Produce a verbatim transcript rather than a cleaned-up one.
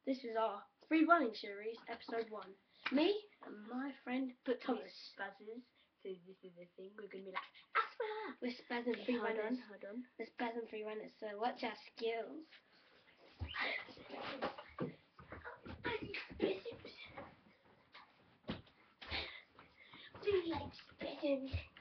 This is our free running series, episode one. Me and my friend Thomas. Spazzes. So this is the thing. We're gonna be like, Asper! We're spasm free Hold runners. on, hold on. We're spasm free runners. So watch our skills. Do you like spasms?